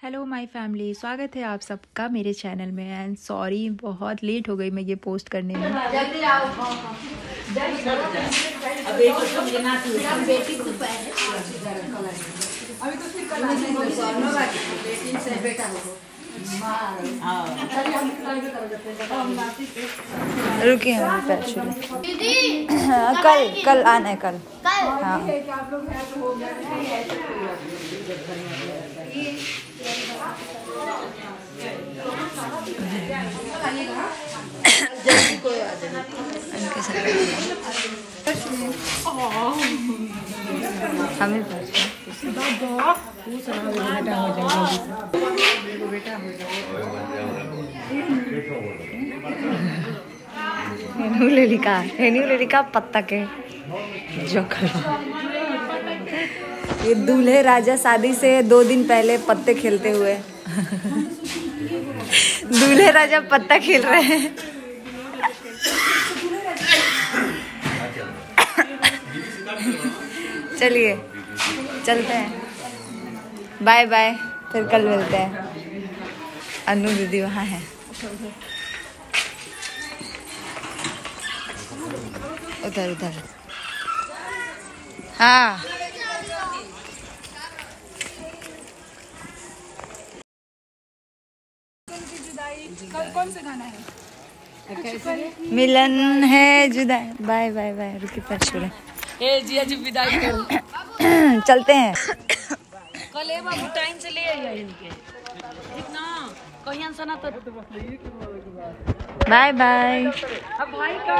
Hello my family, स्वागत है आप सबका मेरे चैनल में। एंड सॉरी बहुत लेट हो गई मैं ये पोस्ट करने में। जल्दी आओ। रुके हैं कल आना है कल। हाँ हमें लिखा पत्ता के जो ये दूल्हे राजा शादी से 2 दिन पहले पत्ते खेलते हुए दूल्हे राजा पत्ता खेल रहे हैं। चलिए चलते हैं, बाय बाय, फिर कल मिलते हैं। अनु दीदी वहाँ है। उधर उधर। हाँ कौन सा गाना है? मिलन है जुदाई। Bye bye bye. रुकी पर छोड़े। जिया जी विदाई करो। चलते हैं। कल ए बाबू टाइम से ले आइए इनके कितना कहियन सना तो बाय बाय। अब भाई का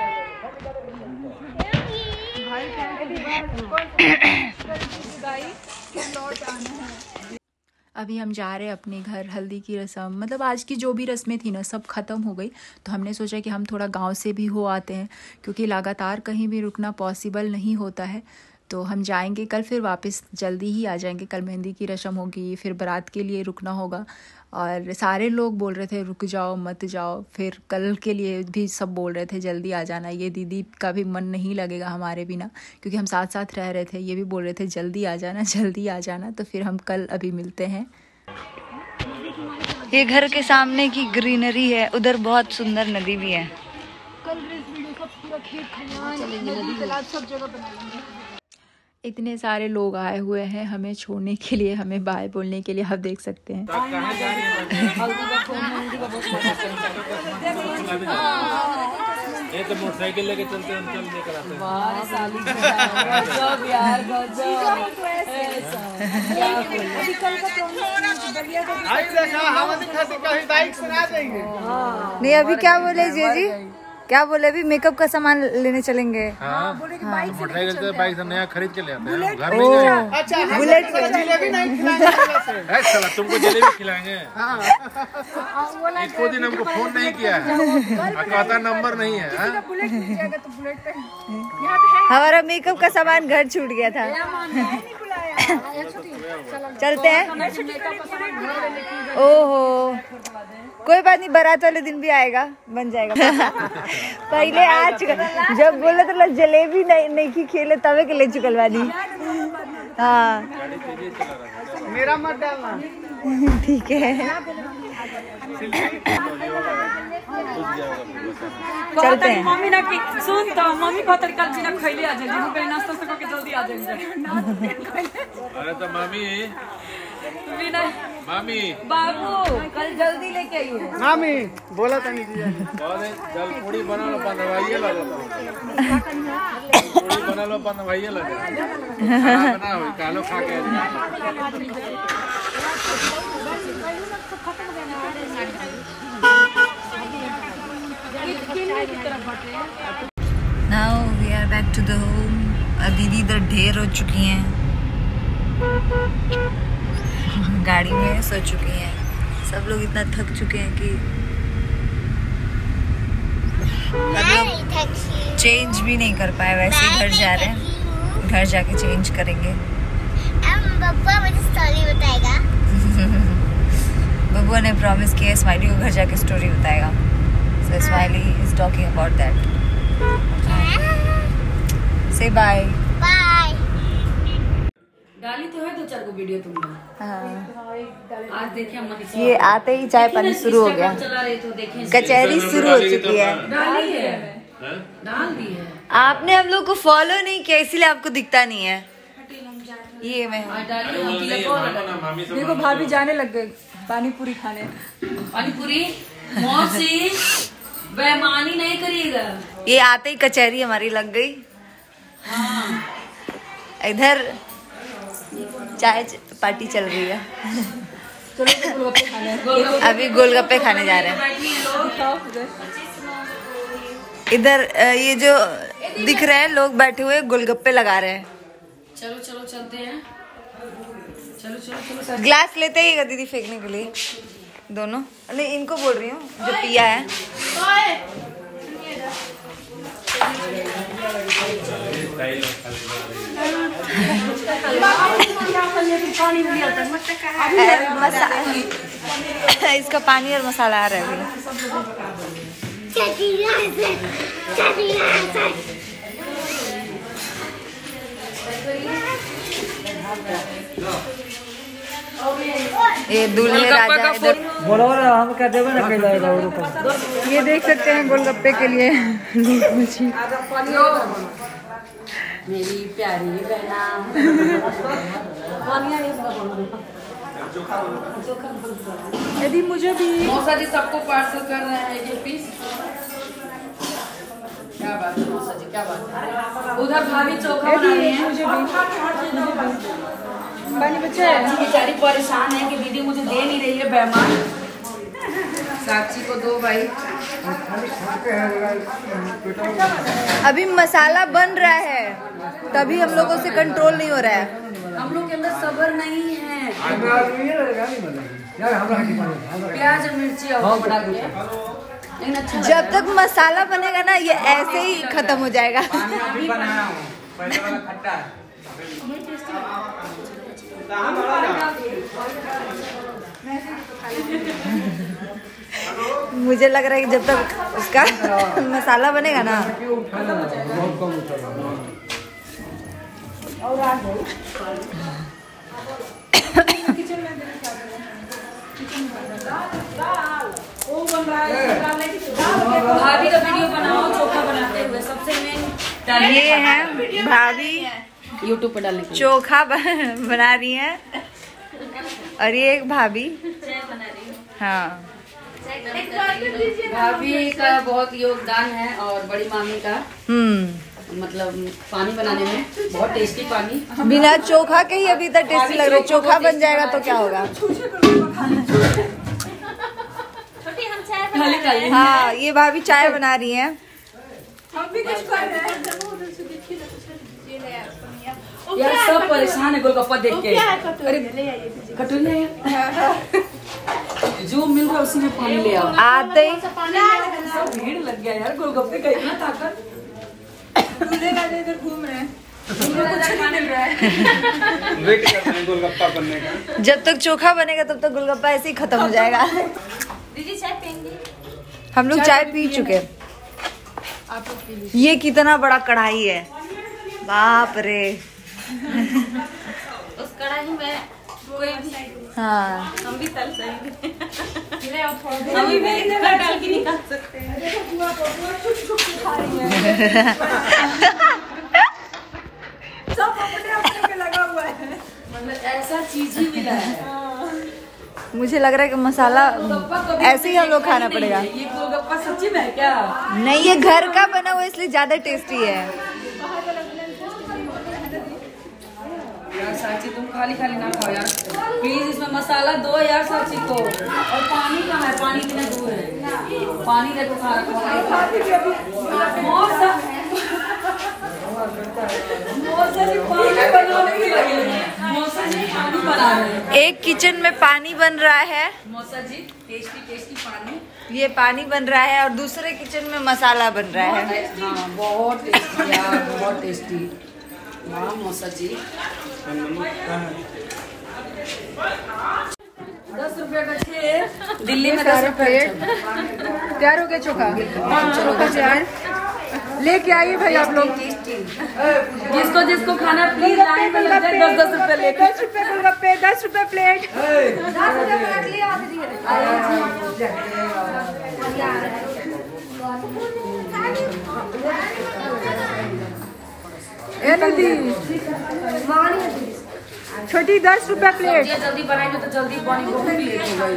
लौट आना है। अभी हम जा रहे हैं अपने घर। हल्दी की रस्म, मतलब आज की जो भी रस्में थी ना सब ख़त्म हो गई। तो हमने सोचा कि हम थोड़ा गांव से भी हो आते हैं, क्योंकि लगातार कहीं भी रुकना पॉसिबल नहीं होता है। तो हम जाएंगे कल, फिर वापस जल्दी ही आ जाएंगे। कल मेहंदी की रस्म होगी, फिर बारात के लिए रुकना होगा। और सारे लोग बोल रहे थे रुक जाओ मत जाओ, फिर कल के लिए भी सब बोल रहे थे जल्दी आ जाना। ये दीदी का भी मन नहीं लगेगा हमारे बिना, क्योंकि हम साथ साथ रह रहे थे। ये भी बोल रहे थे जल्दी आ जाना जल्दी आ जाना। तो फिर हम कल अभी मिलते हैं। ये घर के सामने की ग्रीनरी है, उधर बहुत सुंदर नदी भी है। कल वीडियो का पूरा खेत खलियान नदी तालाब सब जगह बनाएंगे। इतने सारे लोग आए हुए हैं हमें छोड़ने के लिए, हमें बाय बोलने के लिए। आप देख सकते हैं। ये तो मोटरसाइकिल लेके चलते हैं, चल लेकर आते हैं। नहीं अभी क्या बोले जी क्या बोले? अभी मेकअप का सामान लेने चलेंगे। मोटरसाइकिल से बाइक से नया खरीद के ले आते हैं, घर नहीं जाएंगे। अच्छा बुलेट जलेबी नहीं खिलाएंगे। तुमको जलेबी खिलाएंगे। एको दिन हमको फोन नहीं किया है, कहता नंबर नहीं है। हमारा मेकअप का सामान घर छूट गया था। चलते हैं। ओहो कोई बात नहीं, बारात वाले दिन भी आएगा, बन जाएगा। पहले आज जब बोले तो जलेबी नहीं की खेले तवे के ले चुकलवा दी। हाँ मेरा मत डालना। ठीक है चलते हैं। मम्मी ना की सुन तो मम्मी को कल बिना खैले आ जाएंगे, हम नाश्ता से करके जल्दी आ जाएंगे। अरे तो मामी बाबू कल जल्दी लेके आइए। मामी बोला था नहीं जल पूड़ी बना लो, बनवाइए लगा पूड़ी बना लो, बनवाइए लगा बना हो कालो खा के। Now we are back to the home। दीदी इधर ढेर हो चुकी हैं, गाड़ी में सो चुकी हैं। सब लोग इतना थक चुके हैं कि चेंज भी नहीं कर पाए। वैसे ही घर जा रहे हैं, घर जाके चेंज करेंगे। बब्बुआ मुझे स्टोरी बताएगा। बब्बुआ ने प्रॉमिस किया स्माइली को घर जाके स्टोरी बताएगा। So smiley is talking about that. Say bye. Bye. डाली तो है 2-4 वीडियो तुमने। हाँ। आज देखिए अम्मा ये आते ही चाय पानी शुरू हो गया, चला रही तो देखें कचहरी शुरू हो चुकी है। डाली है, डाल दी है। आपने हम लोग को फॉलो नहीं किया इसीलिए आपको दिखता नहीं है। ये मैं देखो भाभी जाने लग गए पानी पूरी खाने। पानी पूरी मौसी बेईमानी नहीं करिएगा। ये आते ही कचहरी हमारी लग गई। इधर चाय पार्टी चल रही है। चलो गोलगप्पे खाने। अभी गोलगप्पे खाने जा रहे हैं। इधर ये जो दिख रहे हैं लोग बैठे हुए गोलगप्पे लगा रहे हैं। चलो चलो चलते हैं। चलो चलो चलो। ग्लास लेते ही दीदी फेंकने के लिए दोनों। नहीं इनको बोल रही हूँ जो पिया है। इसका पानी और मसाला आ रहा है ये दूल्हे राजा इधर हम क्या देवे ना ये देख सकते हैं गोलगप्पे के लिए। मेरी प्यारी बहना यदि मुझे भी मौसा जी सबको पार्सल कर रहे हैं 1 पीस। क्या बात है मौसा जी, क्या बात है। उधर भाभी चोखा बना रही हैं। मुझे बच्चे बेचारी परेशान है कि दीदी मुझे दे नहीं रही है, बेईमान। साक्षी को दो भाई। अभी मसाला बन रहा है तभी हम लोगों से कंट्रोल नहीं हो रहा है। हम लोग के अंदर सब्र नहीं है। प्याज और मिर्ची और बना दिए। अच्छा जब तक मसाला बनेगा ना ये ऐसे ही खत्म हो जाएगा। मुझे लग रहा है कि जब तक उसका मसाला बनेगा ना भाभी का वीडियो बनाओ चोखा बनाते हुए। सबसे मेन ये है भाभी यूट्यूब पर डालने के लिए। चोखा बना रही है और ये एक भाभी हाँ भाभी का बहुत योगदान है और बड़ी मामी का मतलब पानी बनाने में बहुत टेस्टी पानी। बिना चोखा के ही अभी तक टेस्टी लग रहा है। चोखा बन जाएगा तो क्या होगा। हाँ ये भाभी चाय बना रही है। यार सब परेशान है गोलगप्पा देख के। कटोरी जो मिल रहा है उसी में पानी ले आओ। आते ही सब भीड़ लग गया यार गोलगप्पे का इतना ताकत। इधर घूम रहे हैं। वेट कर रहे हैं गोलगप्पा बनने का। जब तक चोखा बनेगा तब तक गोलगप्पा ऐसे ही खत्म हो जाएगा। दीदी चाय पियेंगे? हम लोग चाय पी चुके। ये कितना बड़ा कढ़ाई है, बाप रे। उस कढ़ाई में कोई हाँ हम भी तल सकेंगे। हम भी इधर डाल के निकाल सकते हैं। सब अपने पे लगा हुआ है। मतलब ऐसा चीज ही मिला है। मुझे लग रहा है कि मसाला ऐसे ही हम लोग खाना पड़ेगा। ये गोलगप्पा सच्ची में है क्या? नहीं ये घर का बना हुआ इसलिए ज्यादा टेस्टी है। यार साक्षी तुम खाली खाली ना खाओ यार प्लीज। इसमें मसाला दो यार साक्षी को। और पानी कहाँ है? पानी इतना दूर है। पानी देखो खा रखा एक किचन में पानी बन रहा है। मौसा जी टेस्टी टेस्टी पानी। ये पानी बन रहा है और दूसरे किचन में मसाला बन रहा है। हाँ बहुत टेस्टी यार, बहुत टेस्टी। वाह मौसा जी। 10 रुपए का छे दिल्ली में 10 रुपए। तैयार हो गया चोखा? चोखा तैयार। लेके आइए भाई आप लोग। जिसको जिसको खाना प्लीज लाइन में लग जाए 10-10 रुपए लेकर। 10 रुपए गोलगप्पे, 10 रुपए प्लेट। छोटी 10 रुपए प्लेट। जल्दी बनाएंगे तो जल्दी बनी, बहुत लेट हो गई।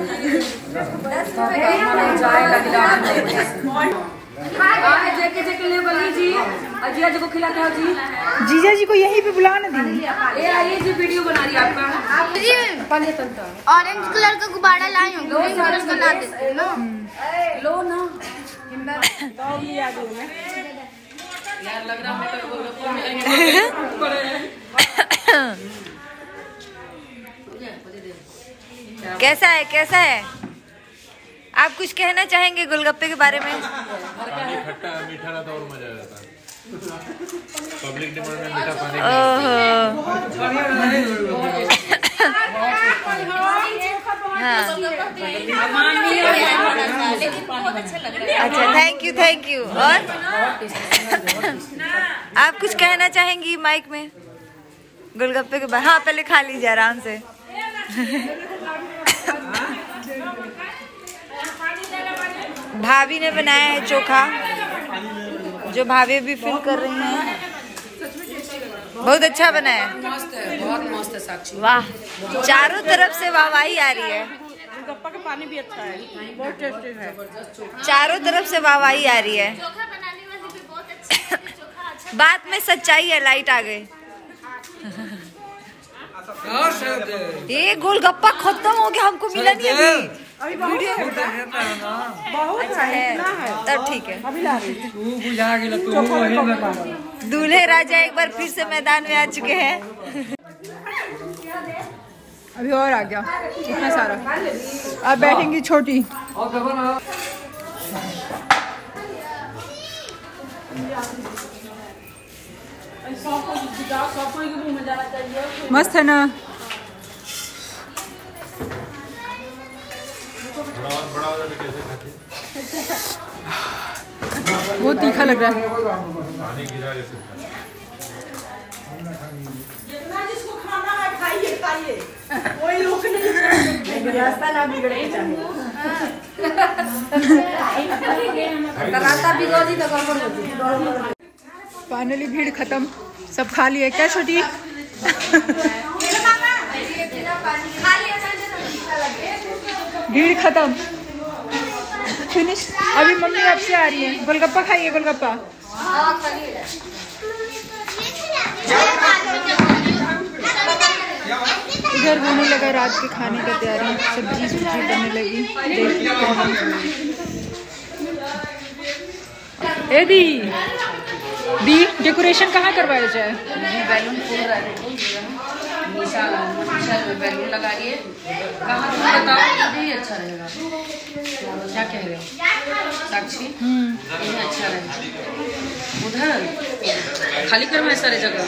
जेके ले बनी जी, अजिया जी को खिलाते हो जी। जीजा जी को यहीं पे बुलाना दी। ये आइए जी, वीडियो बना रही है आपका। ऑरेंज कलर का गुब्बारा लाई हूँ, ग्रीन कलर का ना देते ना। लो ना यार, लग रहा है गोलगप्पे मिलेंगे। कैसा है, कैसा है? आप कुछ कहना चाहेंगे गोलगप्पे के बारे में? पानी खट्टा मीठा रहता और मजा आता है। पब्लिक डिमांड में मीठा पानी। अच्छा, थैंक यू। और आप कुछ कहना चाहेंगी माइक में गोलगप्पे के बारे? हाँ, पहले खा लीजिए आराम से। भाभी ने बनाया है चोखा, जो भाभी भी फिल कर रही हैं। बहुत अच्छा बना है, मस्त है, बहुत मस्त है साक्षी। वाह, चारों तरफ से वाहवाही आ रही है। गोलगप्पा का पानी भी अच्छा है, बहुत टेस्टी है। चारों तरफ से वाहवाही आ रही है। चोखा बनाने वाली भी बहुत अच्छी है, चोखा अच्छा। बात में सच्चाई है। लाइट आ गई। ये गोलगप्पा खत्म हो गया, हमको मिला नहीं अभी। वीडियो बहुत है, तब ठीक है। दूल्हे राजा एक बार फिर से मैदान में आ चुके हैं। अभी और आ गया इतना सारा। अब बैठेंगी छोटी। मस्त है ना? बहुत तीखा लग रहा है। रास्ता ना बिगड़े रास्ता बिगड़ जी तो गड़बड़ होती। फाइनली भीड़ खत्म, सब खा लिए क्या छोटी? भीड़ खत्म, फिनिश। अभी मम्मी आपसे आ रही है। गोलगप्पा खाइए, गोलगप्पा। इधर होने लगा रात के खाने का तैयारी, सब्जी बनने लगी। दी डेकोरेशन कहाँ करवाया जाए? बैलून फूल रहा है, निशा में बैलून लगा रही है। कहाँ तुम बताओ, यही अच्छा रहेगा। क्या कह रहे हो साक्षी? यही अच्छा रहेगा। उधर खाली करवाए सारी जगह।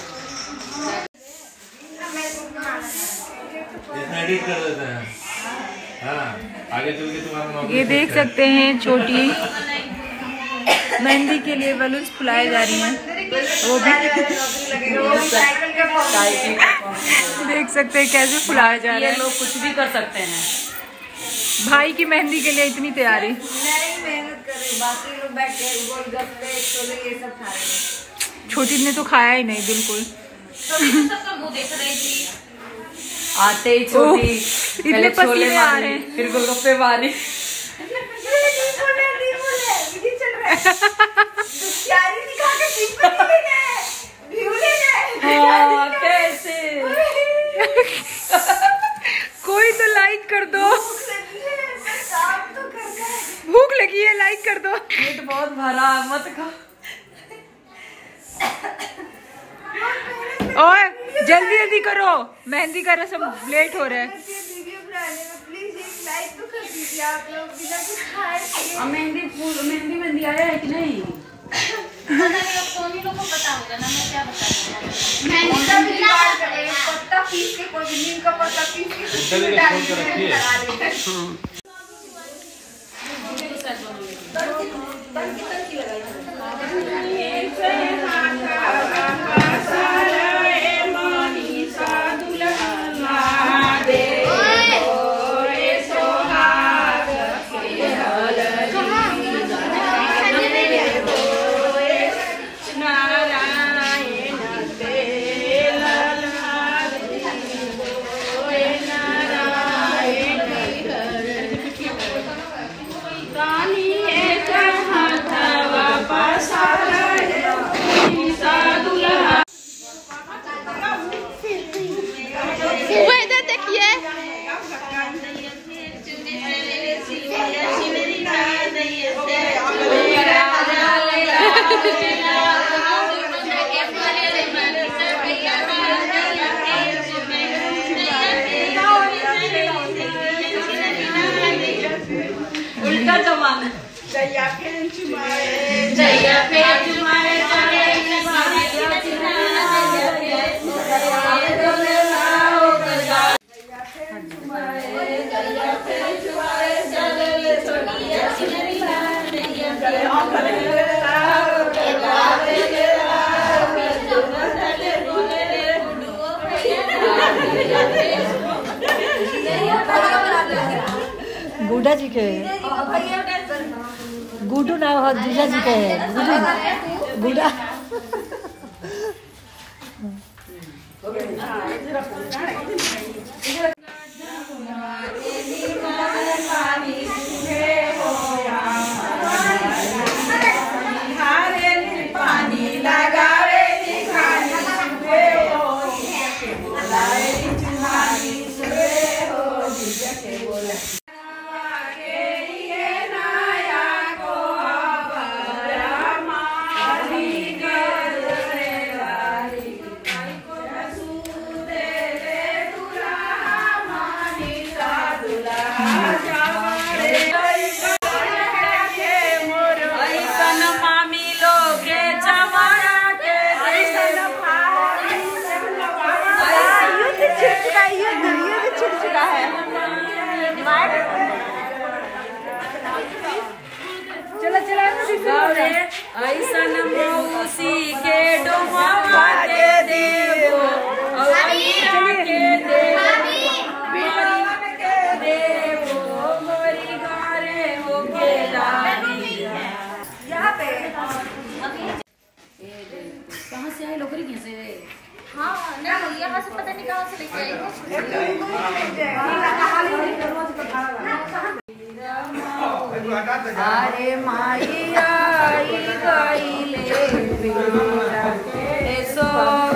एडिट कर देते हैं। हाँ, आगे चल के तुम्हारा ये देख सकते हैं, छोटी मेहंदी के लिए बलून्स फुलाए जा रही हैं। वो भी देख सकते हैं कैसे फुलाए जा रहे हैं। लोग कुछ भी कर सकते हैं। भाई की मेहंदी के लिए इतनी तैयारी। बाकी लोग बैठ के गोलगप्पे, छोले ये सब खा रहे हैं। छोटी ने तो खाया ही नहीं बिल्कुल। सबका मुंह देख रही थी। आते ही छोटी इतने पसीने आ रहे हैं। फिर गोलगप्पे मारी। कैसे? कोई तो लाइक कर दो। भूख लगी है, लाइक कर दो। पेट बहुत भरा, मत खा। और जल्दी जल्दी करो, मेहंदी का रस्म लेट हो रहा है। मेहंदी आया है कि नहीं? सोनी लोग को पता होगा ना, मैं क्या बता वन जया फेन चुमाए गुड्डा जी के गुड्डू नाम है, जीजा जी के गुड्डू गुड्डा। ऐसन मौसी के डोहवा के देवो के देवो मोरी घरे हो के यहाँ पे कहाँ से आए लोकरी कैसे? हाँ नहीं यहाँ से पता नहीं कहाँ से लेके आए। अरे माई आई गईले सो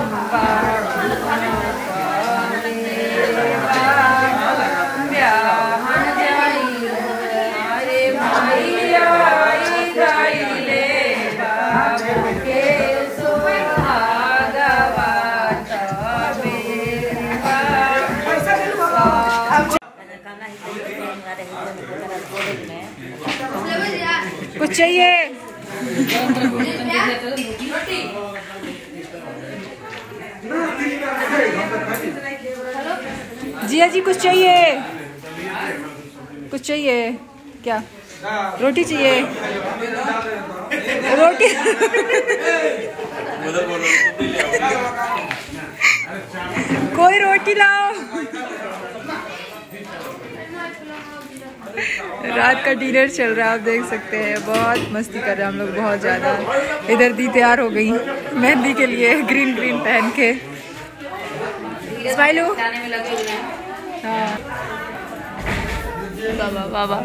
अरे माई आई गईले के सो कुछ चाहिए? जिया जी कुछ चाहिए? कुछ चाहिए क्या? रोटी चाहिए? रोटी कोई रोटी लाओ। रात का डिनर चल रहा है, आप देख सकते हैं। बहुत मस्ती कर रहे हैं हम लोग, बहुत ज़्यादा। इधर दी तैयार हो गई मेहंदी के लिए, ग्रीन ग्रीन पहन के। स्माइलो। हाँ बाबा बाबा।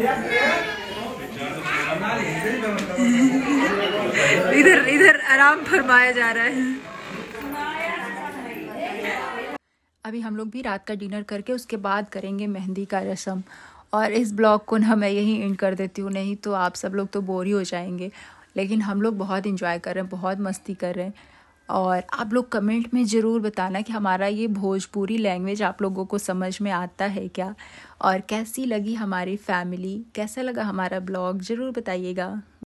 इधर इधर आराम फरमाया जा रहा है। अभी हम लोग भी रात का डिनर करके उसके बाद करेंगे मेहंदी का रस्म। और इस ब्लॉग को ना मैं यहीं एंड कर देती हूँ, नहीं तो आप सब लोग तो बोर ही हो जाएंगे। लेकिन हम लोग बहुत एंजॉय कर रहे हैं, बहुत मस्ती कर रहे हैं। और आप लोग कमेंट में ज़रूर बताना कि हमारा ये भोजपुरी लैंग्वेज आप लोगों को समझ में आता है क्या, और कैसी लगी हमारी फैमिली, कैसा लगा हमारा ब्लॉग, ज़रूर बताइएगा।